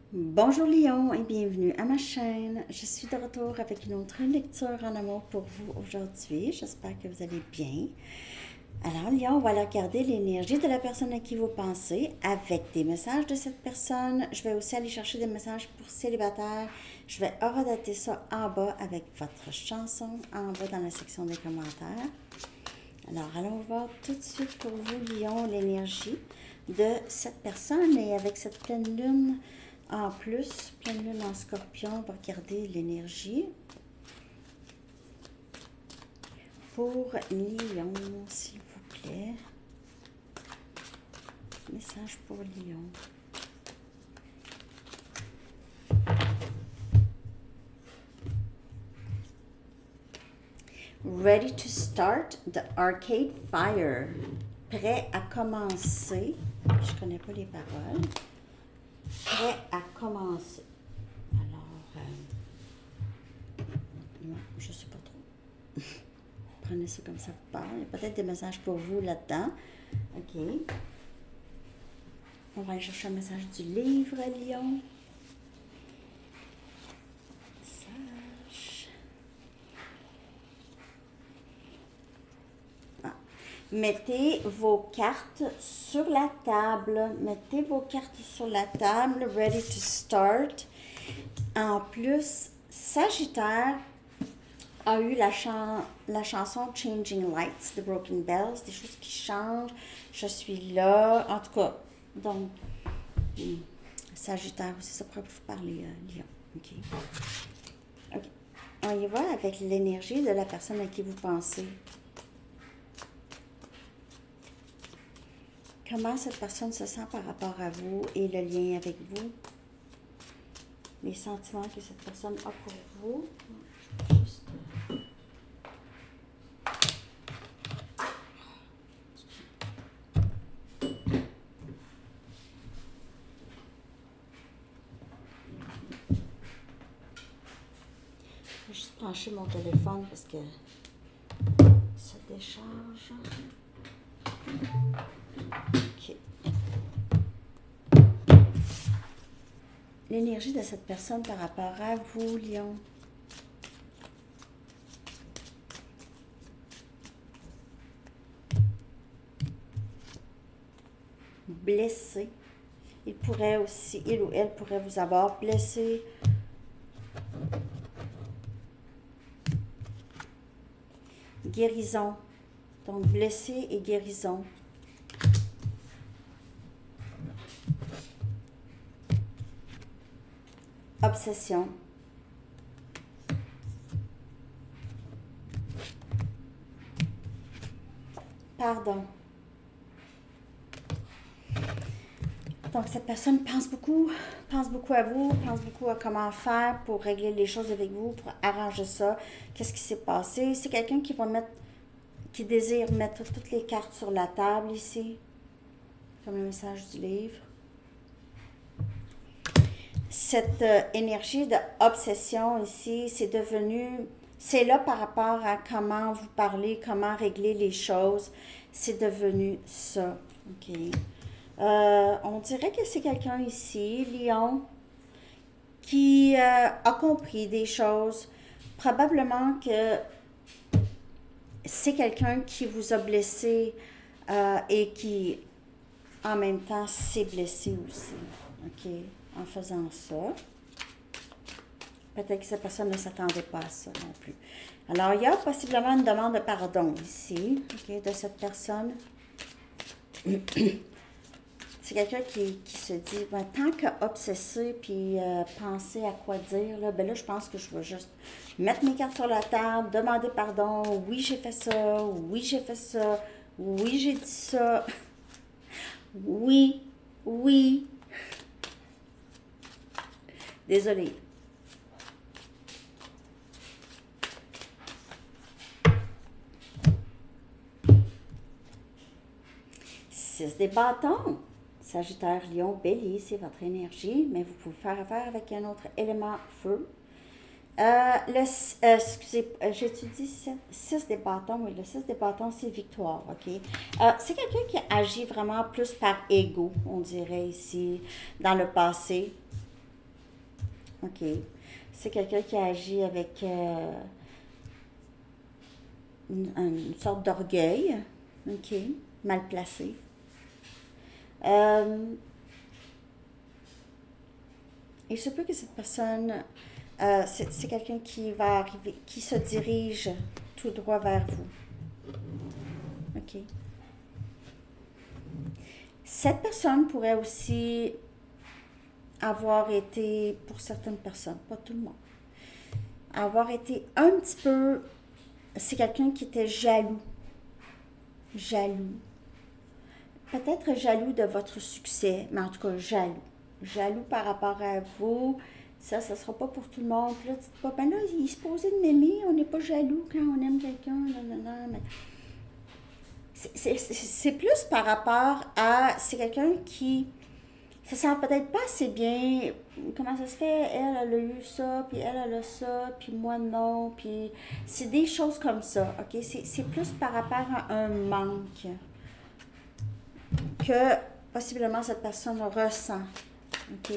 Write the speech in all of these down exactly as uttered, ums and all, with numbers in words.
Bonjour Lion et bienvenue à ma chaîne. Je suis de retour avec une autre lecture en amour pour vous aujourd'hui. J'espère que vous allez bien. Alors Lion, on va aller regarder l'énergie de la personne à qui vous pensez avec des messages de cette personne. Je vais aussi aller chercher des messages pour célibataires. Je vais horodater ça en bas avec votre chanson, en bas dans la section des commentaires. Alors, allons voir tout de suite pour vous, Lion, l'énergie de cette personne. Et avec cette pleine lune en plus, pleine lune en scorpion, on va regarder l'énergie pour Lion, s'il vous plaît. Message pour Lion. Ready to start the arcade fire. Prêt à commencer. Je ne connais pas les paroles. Prêt à commencer. Alors, euh, non, je ne sais pas trop. Prenez ça comme ça vous parle. Il y a peut-être des messages pour vous là-dedans. OK. On va aller chercher un message du livre, Lion. Message. Ah. Mettez vos cartes sur la table. Mettez vos cartes sur la table. Ready to start. En plus, Sagittaire a eu la, chan la chanson Changing Lights de Broken Bells, des choses qui changent. Je suis là. En tout cas, donc, hmm, Sagittaire aussi, ça pourrait vous parler, euh, Lion. OK. OK. On y va avec l'énergie de la personne à qui vous pensez. Comment cette personne se sent par rapport à vous et le lien avec vous? Les sentiments que cette personne a pour vous. Juste... Je vais juste brancher mon téléphone parce que ça décharge. OK. L'énergie de cette personne par rapport à vous, Lion. Blessé. Il pourrait aussi, il ou elle pourrait vous avoir blessé. Guérison. Donc, blessé et guérison. Obsession. Pardon. Donc, cette personne pense beaucoup, pense beaucoup à vous, pense beaucoup à comment faire pour régler les choses avec vous, pour arranger ça. Qu'est-ce qui s'est passé? C'est quelqu'un qui va mettre, qui désire mettre toutes les cartes sur la table ici, comme le message du livre. Cette euh, énergie d'obsession ici, c'est devenu, c'est là par rapport à comment vous parlez, comment régler les choses. C'est devenu ça. OK. Euh, on dirait que c'est quelqu'un ici, Lion, qui euh, a compris des choses. Probablement que c'est quelqu'un qui vous a blessé euh, et qui, en même temps, s'est blessé aussi. OK. En faisant ça. Peut-être que cette personne ne s'attendait pas à ça non plus. Alors, il y a possiblement une demande de pardon ici, okay, de cette personne. C'est quelqu'un qui, qui se dit, ben, tant qu'obsesser puis euh, penser à quoi dire, là, ben là, je pense que je vais juste mettre mes cartes sur la table, demander pardon. Oui, j'ai fait ça. Oui, j'ai fait ça. Oui, j'ai dit ça. Oui, oui. Désolée. Six des bâtons. Sagittaire, Lion, Bélier, c'est votre énergie, mais vous pouvez faire affaire avec un autre élément feu. Euh, le, euh, excusez, euh, j'étudie six des bâtons, oui, le six des bâtons, c'est victoire, ok? Euh, c'est quelqu'un qui agit vraiment plus par ego, on dirait ici, dans le passé. OK. C'est quelqu'un qui agit avec euh, une, une sorte d'orgueil. OK. Mal placé. Euh, il se peut que cette personne, euh, c'est c'est quelqu'un qui va arriver, qui se dirige tout droit vers vous. OK. Cette personne pourrait aussi avoir été, pour certaines personnes, pas tout le monde, avoir été un petit peu, c'est quelqu'un qui était jaloux. Jaloux. Peut-être jaloux de votre succès, mais en tout cas jaloux. Jaloux par rapport à vous. Ça, ça sera pas pour tout le monde. Puis là, dites pas, ben là, il est supposé de m'aimer, on n'est pas jaloux quand on aime quelqu'un. Non, non, non, mais c'est plus par rapport à, c'est quelqu'un qui ça sent peut-être pas assez bien. Comment ça se fait? Elle, elle a eu ça, puis elle, elle a ça, puis moi non. Puis c'est des choses comme ça, OK? C'est plus par rapport à un manque que possiblement cette personne ressent, OK?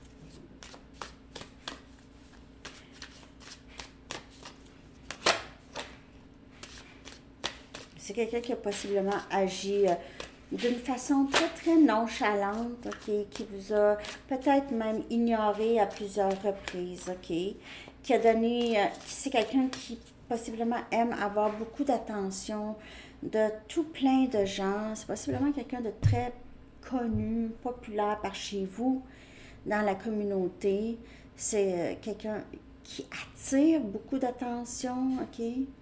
C'est quelqu'un qui a possiblement agi euh, d'une façon très, très nonchalante, OK, qui vous a peut-être même ignoré à plusieurs reprises, OK, qui a donné, euh, c'est quelqu'un qui possiblement aime avoir beaucoup d'attention de tout plein de gens, c'est possiblement quelqu'un de très connu, populaire par chez vous, dans la communauté, c'est euh, quelqu'un qui attire beaucoup d'attention, OK.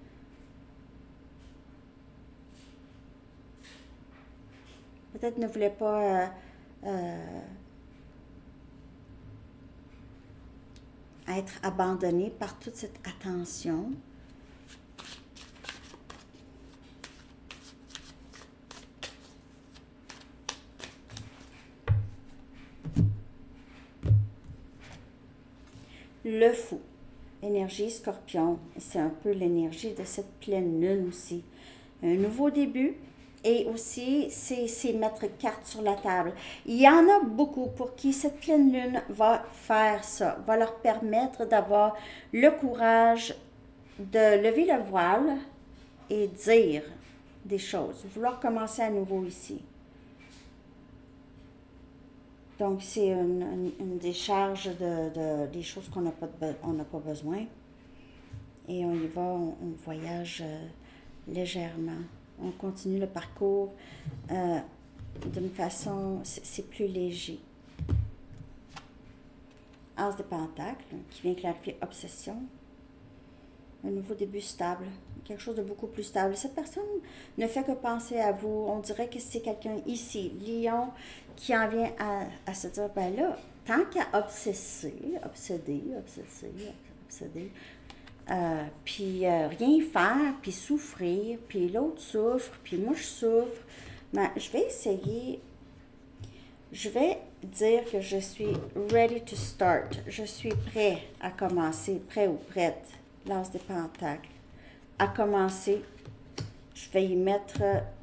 Peut-être ne voulait pas euh, euh, être abandonné par toute cette attention. Le fou, énergie scorpion, c'est un peu l'énergie de cette pleine lune aussi. Un nouveau début. Et aussi, c'est mettre carte sur la table. Il y en a beaucoup pour qui cette pleine lune va faire ça, va leur permettre d'avoir le courage de lever le voile et dire des choses, vouloir commencer à nouveau ici. Donc, c'est une, une, une décharge de, de, des choses qu'on n'a pas, de, pas besoin. Et on y va, on, on voyage euh, légèrement. On continue le parcours euh, d'une façon, c'est plus léger. As de Pentacle, qui vient clarifier obsession. Un nouveau début stable, quelque chose de beaucoup plus stable. Cette personne ne fait que penser à vous. On dirait que c'est quelqu'un ici, Lion, qui en vient à, à se dire, ben là, tant qu'à obsesser, obséder, obsesser, obséder, Euh, puis euh, rien faire, puis souffrir, puis l'autre souffre, puis moi je souffre. Mais je vais essayer, je vais dire que je suis ready to start. Je suis prêt à commencer, prêt ou prête, l'as des pentacles, à commencer. Je vais y mettre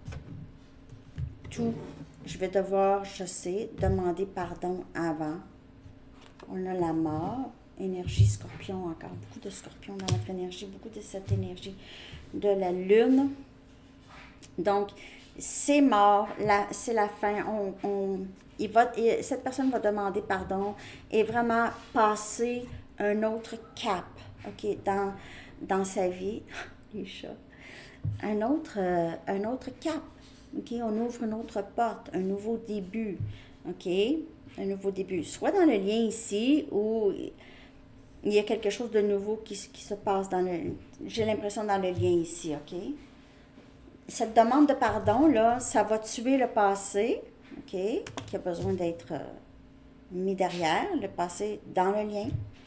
tout. Je vais devoir, je sais, demander pardon avant. On a la mort. Énergie scorpion, encore beaucoup de scorpions dans notre énergie, beaucoup de cette énergie de la lune. Donc, c'est mort, c'est la fin. On, on, il va, cette personne va demander pardon et vraiment passer un autre cap, OK, dans, dans sa vie. Les chats. Un autre, euh, un autre cap, OK, on ouvre une autre porte, un nouveau début, OK, un nouveau début, soit dans le lien ici ou il y a quelque chose de nouveau qui, qui se passe dans le... J'ai l'impression dans le lien ici, OK? Cette demande de pardon, là, ça va tuer le passé, OK? Qui a besoin d'être euh, mis derrière, le passé dans le lien.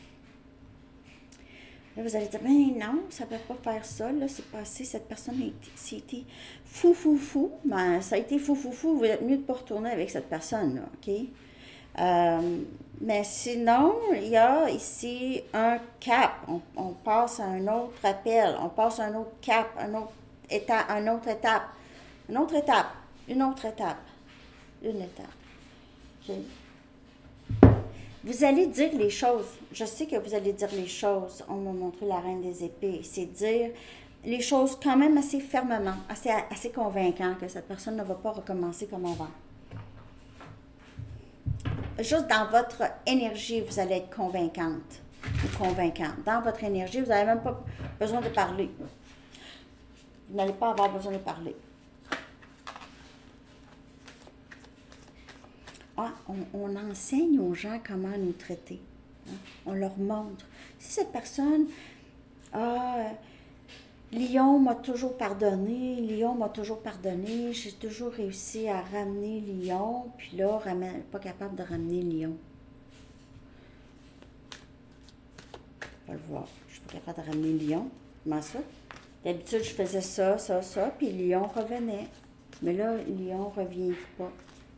Là, vous allez dire, ben non, ça ne peut pas faire ça, là, c'est passé, cette personne a été, c'était fou, fou, fou. Ben, ça a été fou, fou, fou, vous êtes mieux de ne pas retourner avec cette personne-là, OK? Euh, mais sinon, il y a ici un cap. On, on passe à un autre appel, on passe à un autre cap, un autre étape, une autre étape, une autre étape, une autre étape, une étape. Okay. Vous allez dire les choses. Je sais que vous allez dire les choses. On m'a montré la reine des épées. C'est dire les choses quand même assez fermement, assez, assez convaincant que cette personne ne va pas recommencer comme avant. Juste dans votre énergie, vous allez être convaincante ou convaincant. Dans votre énergie, vous n'avez même pas besoin de parler. Vous n'allez pas avoir besoin de parler. Ah, on, on enseigne aux gens comment nous traiter. Hein? On leur montre. Si cette personne, ah, Lion m'a toujours pardonné, Lion m'a toujours pardonné, j'ai toujours réussi à ramener Lion, puis là, ramène, pas capable de ramener Lion. On va le voir. Je suis pas capable de ramener Lion. Comment ça? D'habitude, je faisais ça, ça, ça, puis Lion revenait. Mais là, Lion ne revient pas.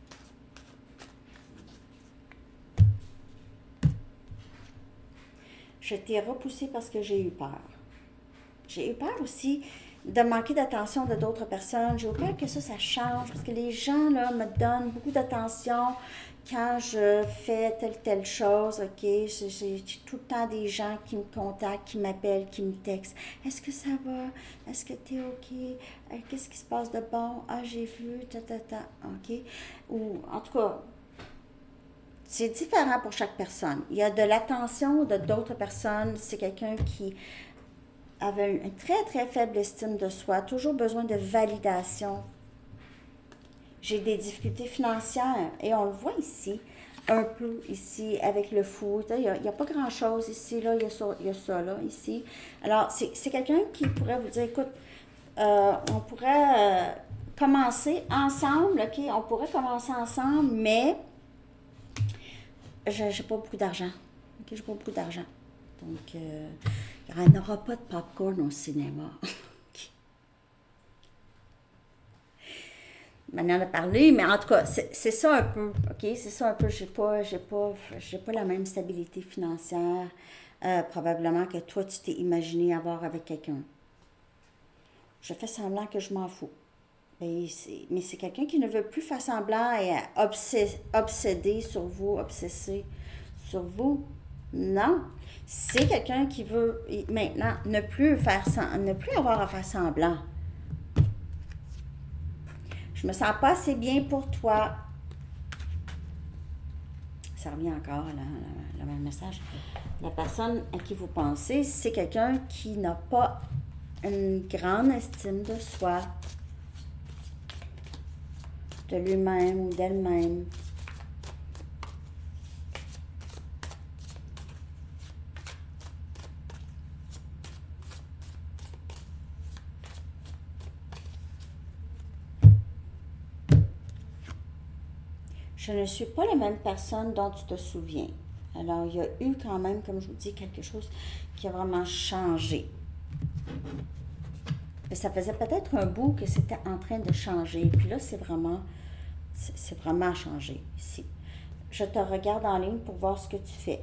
Je t'ai repoussé parce que j'ai eu peur. J'ai eu peur aussi de manquer d'attention de d'autres personnes. J'ai eu peur que ça, ça change, parce que les gens, là, me donnent beaucoup d'attention quand je fais telle, telle chose, OK? J'ai tout le temps des gens qui me contactent, qui m'appellent, qui me textent. Est-ce que ça va? Est-ce que tu es OK? Qu'est-ce qui se passe de bon? Ah, j'ai vu, ta, ta, ta, OK? Ou, en tout cas, c'est différent pour chaque personne. Il y a de l'attention de d'autres personnes. C'est quelqu'un qui avait une très, très faible estime de soi, toujours besoin de validation. J'ai des difficultés financières et on le voit ici, un peu ici avec le fou. Il n'y a, a pas grand-chose ici, là, il y a ça, il y a ça là, ici. Alors, c'est quelqu'un qui pourrait vous dire, écoute, euh, on pourrait euh, commencer ensemble, OK? On pourrait commencer ensemble, mais je n'ai pas beaucoup d'argent. OK? Je n'ai pas beaucoup d'argent. Donc, euh, il n'y aura pas de popcorn au cinéma. Manière de parler, mais en tout cas, c'est ça un peu, OK? C'est ça un peu. Je n'ai pas, j'ai pas, j'ai pas la même stabilité financière, euh, probablement, que toi, tu t'es imaginé avoir avec quelqu'un. Je fais semblant que je m'en fous. Mais c'est quelqu'un qui ne veut plus faire semblant et obsé obsédé sur vous, obsessé sur vous. Non. C'est quelqu'un qui veut maintenant ne plus faire ne plus avoir à faire semblant. Je me sens pas assez bien pour toi. Ça revient encore, là, le même message. La personne à qui vous pensez, c'est quelqu'un qui n'a pas une grande estime de soi, de lui-même ou d'elle-même. Je ne suis pas la même personne dont tu te souviens. Alors, il y a eu quand même, comme je vous dis, quelque chose qui a vraiment changé. Et ça faisait peut-être un bout que c'était en train de changer. Puis là, c'est vraiment, c'est vraiment changé ici. Je te regarde en ligne pour voir ce que tu fais.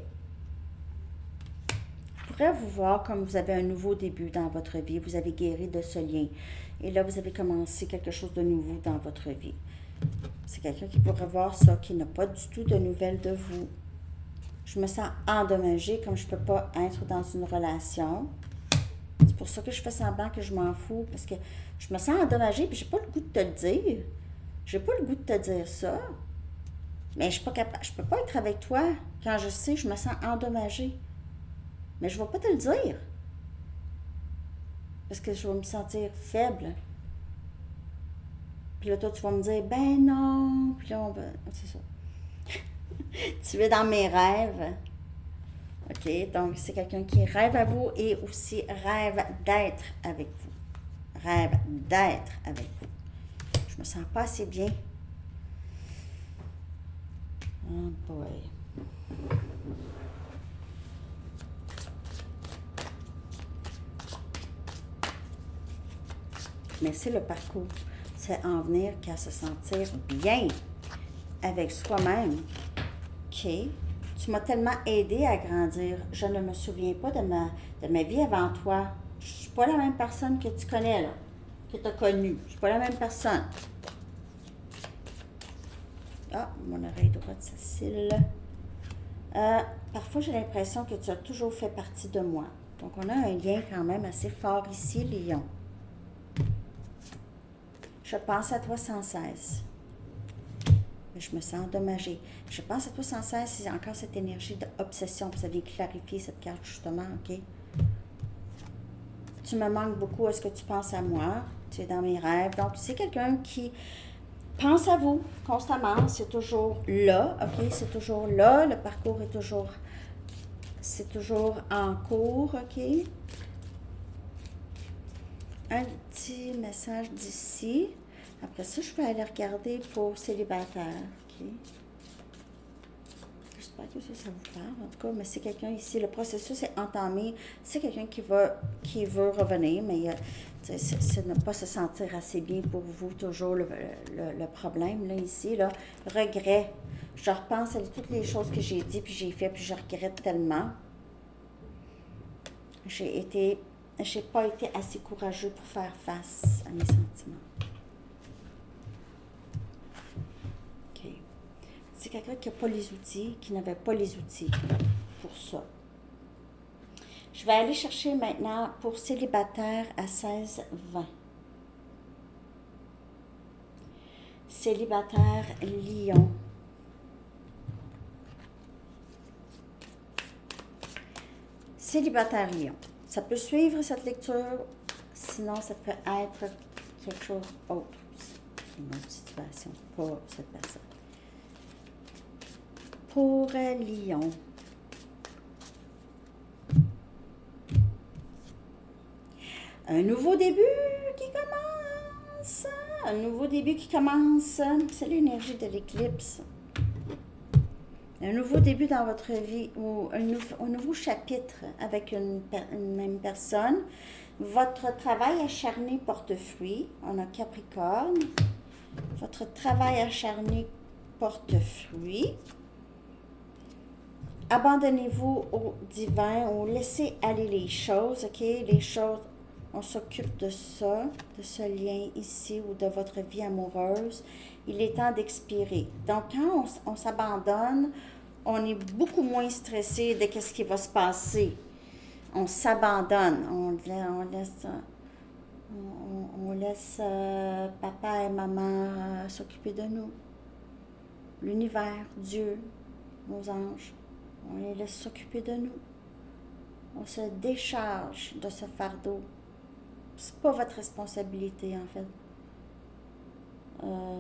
Je pourrais vous voir comme vous avez un nouveau début dans votre vie. Vous avez guéri de ce lien. Et là, vous avez commencé quelque chose de nouveau dans votre vie. C'est quelqu'un qui pourrait voir ça, qui n'a pas du tout de nouvelles de vous. Je me sens endommagée comme je ne peux pas être dans une relation. C'est pour ça que je fais semblant que je m'en fous, parce que je me sens endommagée, puis j'ai pas le goût de te le dire. J'ai pas le goût de te dire ça. Mais je ne peux pas être avec toi quand je sais que je me sens endommagée. Mais je ne vais pas te le dire. Parce que je vais me sentir faible. Puis là, toi, tu vas me dire, ben non. Puis là, on va... C'est ça. Tu es dans mes rêves. OK? Donc, c'est quelqu'un qui rêve à vous et aussi rêve d'être avec vous. Rêve d'être avec vous. Je me sens pas assez bien. Oh boy. Mais c'est le parcours. C'est en venir qu'à se sentir bien avec soi-même. OK? Tu m'as tellement aidé à grandir. Je ne me souviens pas de ma, de ma vie avant toi. Je ne suis pas la même personne que tu connais, là, que tu as connue. Je ne suis pas la même personne. Ah, mon oreille droite, ça cille. Euh, parfois, j'ai l'impression que tu as toujours fait partie de moi. Donc, on a un lien quand même assez fort ici, Lion. Je pense à toi sans cesse. Je me sens endommagée. Je pense à toi sans cesse, c'est encore cette énergie d'obsession. Vous avez clarifié cette carte justement, ok? Tu me manques beaucoup, est-ce que tu penses à moi? Tu es dans mes rêves. Donc, c'est quelqu'un qui pense à vous constamment. C'est toujours là, ok? C'est toujours là. Le parcours est toujours... C'est toujours en cours, ok? Un petit message d'ici. Après ça, je vais aller regarder pour célibataire, ok? J'espère que ça, ça vous parle, en tout cas, mais c'est quelqu'un ici, le processus est entamé, c'est quelqu'un qui va, qui veut revenir, mais euh, c'est ne pas se sentir assez bien pour vous, toujours le, le, le problème, là, ici, là, regret. Je repense à toutes les choses que j'ai dit, puis j'ai fait, puis je regrette tellement. J'ai été, j'ai pas été assez courageux pour faire face à mes sentiments. OK. C'est quelqu'un qui n'a pas les outils, qui n'avait pas les outils pour ça. Je vais aller chercher maintenant pour célibataire à seize vingt. Célibataire Lion. Célibataire Lion. Ça peut suivre cette lecture, sinon ça peut être quelque chose d'autre aussi. Une autre situation, pas cette personne. Pour Lion. Un nouveau début qui commence. Un nouveau début qui commence. C'est l'énergie de l'éclipse. Un nouveau début dans votre vie ou un, nou un nouveau chapitre avec une, une même personne. Votre travail acharné porte fruit. On a Capricorne. Votre travail acharné porte fruit. Abandonnez-vous au divin ou laissez aller les choses, ok? Les choses, on s'occupe de ça, de ce lien ici ou de votre vie amoureuse. Il est temps d'expirer. Donc, quand on, on s'abandonne, on est beaucoup moins stressé de ce qui va se passer. On s'abandonne. On, on laisse, on, on laisse euh, papa et maman euh, s'occuper de nous. L'univers, Dieu, nos anges. On les laisse s'occuper de nous. On se décharge de ce fardeau. C'est pas votre responsabilité, en fait. Euh,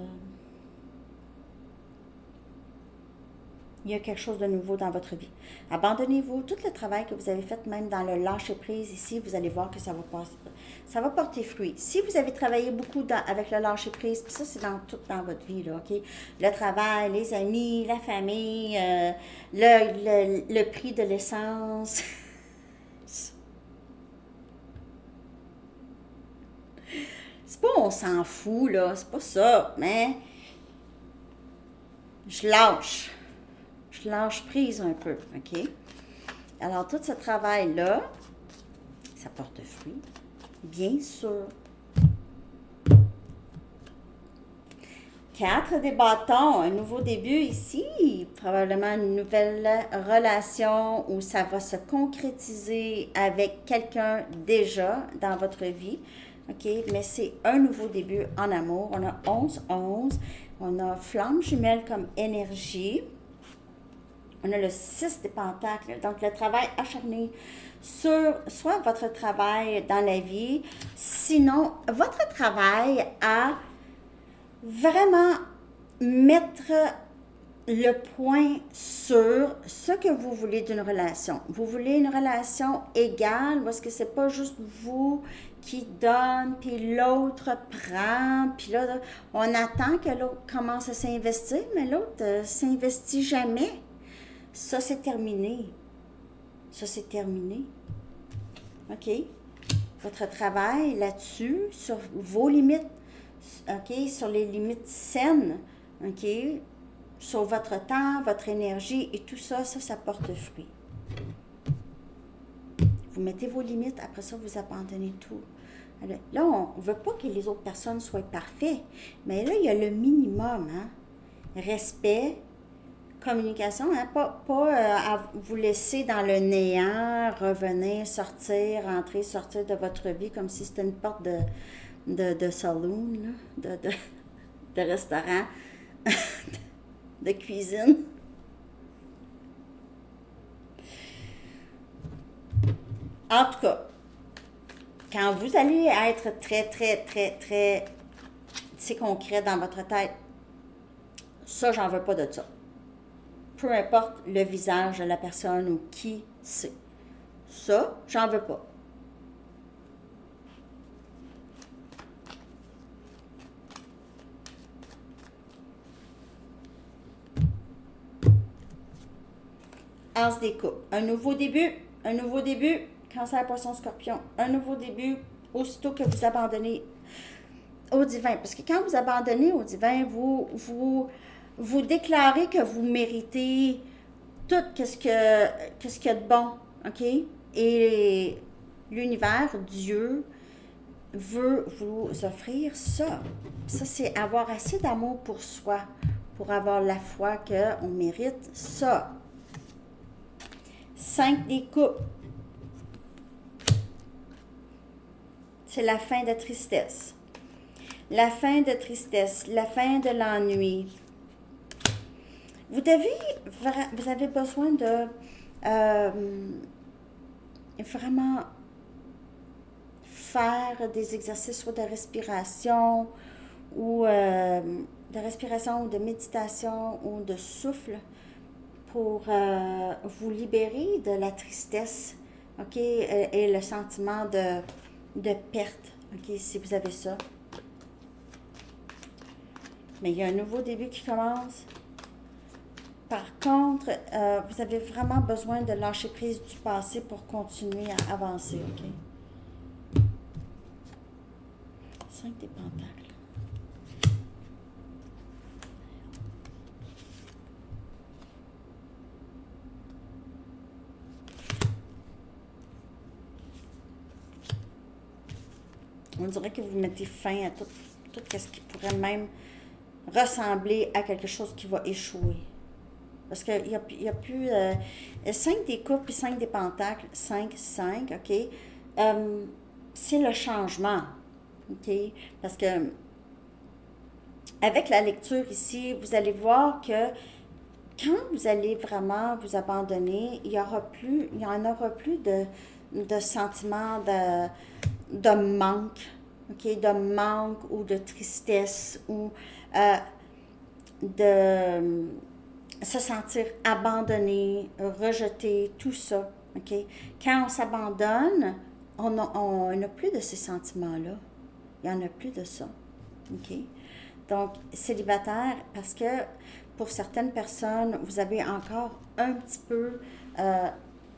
il y a quelque chose de nouveau dans votre vie. Abandonnez-vous. Tout le travail que vous avez fait, même dans le lâcher-prise ici, vous allez voir que ça va passer, ça va porter fruit. Si vous avez travaillé beaucoup dans, avec le lâcher-prise, puis ça, c'est dans tout dans votre vie, là, OK? Le travail, les amis, la famille, euh, le, le, le prix de l'essence. C'est pas on s'en fout, là, c'est pas ça, mais je lâche. Je lâche prise un peu, OK? Alors, tout ce travail-là, ça porte fruit, bien sûr. Quatre des bâtons, un nouveau début ici, probablement une nouvelle relation où ça va se concrétiser avec quelqu'un déjà dans votre vie. OK, mais c'est un nouveau début en amour. On a onze onze, on a flamme jumelle comme énergie. On a le six des pentacles, donc le travail acharné sur soit votre travail dans la vie, sinon votre travail à vraiment mettre le point sur ce que vous voulez d'une relation. Vous voulez une relation égale, parce que c'est pas juste vous qui donne, puis l'autre prend, puis là, on attend que l'autre commence à s'investir, mais l'autre ne s'investit jamais. Ça, c'est terminé. Ça, c'est terminé. OK? Votre travail là-dessus, sur vos limites, OK? Sur les limites saines, OK? Sur votre temps, votre énergie et tout ça, ça, ça porte fruit. Vous mettez vos limites, après ça, vous abandonnez tout. Là, on ne veut pas que les autres personnes soient parfaites, mais là, il y a le minimum, hein? Respect, communication, hein, pas, pas euh, à vous laisser dans le néant, revenir, sortir, entrer, sortir de votre vie comme si c'était une porte de, de, de saloon, là, de, de, de restaurant, de cuisine. En tout cas, quand vous allez être très, très, très, très, c'est concret dans votre tête, ça, j'en veux pas de ça. Peu importe le visage de la personne ou qui c'est. Ça, j'en veux pas. As des coupes. Un nouveau début, un nouveau début, Cancer, Poisson, Scorpion. Un nouveau début, aussitôt que vous abandonnez au divin. Parce que quand vous abandonnez au divin, vous, vous, vous déclarez que vous méritez tout ce que, qu'est-ce qu'il y a de bon, OK? Et l'univers, Dieu, veut vous offrir ça. Ça, c'est avoir assez d'amour pour soi, pour avoir la foi qu'on mérite ça. Cinq des coupes. C'est la fin de tristesse. La fin de tristesse, la fin de l'ennui. Vous devez, vous avez besoin de euh, vraiment faire des exercices soit de respiration ou euh, de respiration ou de méditation ou de souffle pour euh, vous libérer de la tristesse, ok, et, et le sentiment de, de perte, ok, si vous avez ça. Mais il y a un nouveau début qui commence. Par contre, euh, vous avez vraiment besoin de lâcher prise du passé pour continuer à avancer, ok? Cinq des pentacles. On dirait que vous mettez fin à tout, tout ce qui pourrait même ressembler à quelque chose qui va échouer. Parce qu'il n'y a, y a plus... Euh, cinq des coupes et cinq des pentacles, cinq, cinq, OK? Euh, c'est le changement, OK? Parce que avec la lecture ici, vous allez voir que quand vous allez vraiment vous abandonner, il y aura plus, il y en aura plus de, de sentiment de, de manque, OK? De manque ou de tristesse ou euh, de se sentir abandonné, rejeté, tout ça, OK? Quand on s'abandonne, on n'a plus de ces sentiments-là. Il n'y en a plus de ça, OK? Donc, célibataire, parce que pour certaines personnes, vous avez encore un petit peu, euh,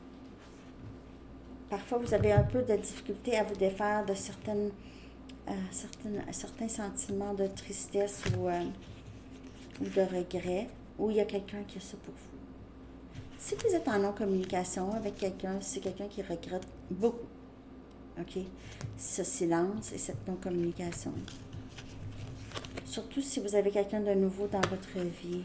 parfois vous avez un peu de difficulté à vous défaire de certaines, euh, certaines, certains sentiments de tristesse ou, euh, ou de regret, ou il y a quelqu'un qui a ça pour vous. Si vous êtes en non-communication avec quelqu'un, c'est quelqu'un qui regrette beaucoup, OK? Ce silence et cette non-communication. Surtout si vous avez quelqu'un de nouveau dans votre vie.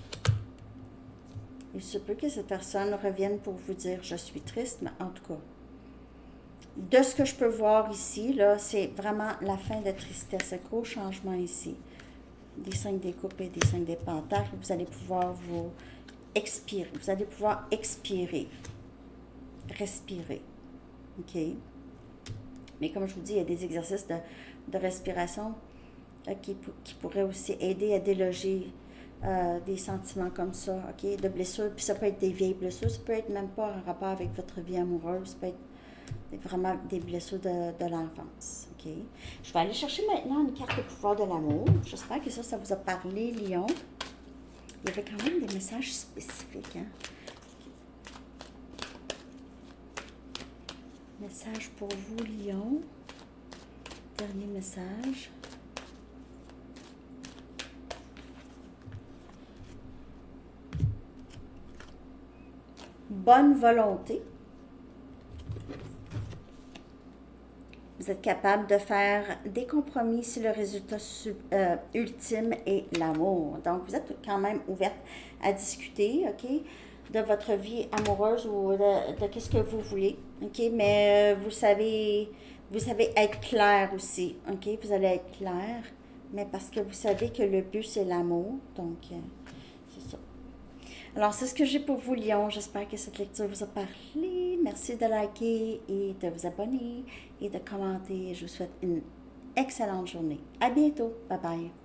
Il se peut que cette personne revienne pour vous dire « je suis triste », mais en tout cas, de ce que je peux voir ici, là, c'est vraiment la fin de tristesse, un gros changement ici. Des cinq des coupes et des cinq des pentacles, vous allez pouvoir vous expirer. Vous allez pouvoir expirer. Respirer. OK? Mais comme je vous dis, il y a des exercices de, de respiration euh, qui, qui pourraient aussi aider à déloger euh, des sentiments comme ça, OK? De blessures. Puis ça peut être des vieilles blessures. Ça peut être même pas en rapport avec votre vie amoureuse. Ça peut être vraiment des blessures de, de l'enfance, OK? Je vais aller chercher maintenant une carte de pouvoir de l'amour. J'espère que ça, ça vous a parlé, Lion. Il y avait quand même des messages spécifiques, hein? Message pour vous, Lion. Dernier message. Bonne volonté. Vous êtes capable de faire des compromis si le résultat euh, ultime est l'amour. Donc, vous êtes quand même ouverte à discuter, OK, de votre vie amoureuse ou de, de qu'est-ce que vous voulez, OK, mais euh, vous savez, vous savez être clair aussi, OK, vous allez être clair, mais parce que vous savez que le but, c'est l'amour, donc, euh, c'est ça. Alors, c'est ce que j'ai pour vous, Lion. J'espère que cette lecture vous a parlé. Merci de liker et de vous abonner et de commenter. Je vous souhaite une excellente journée. À bientôt. Bye bye.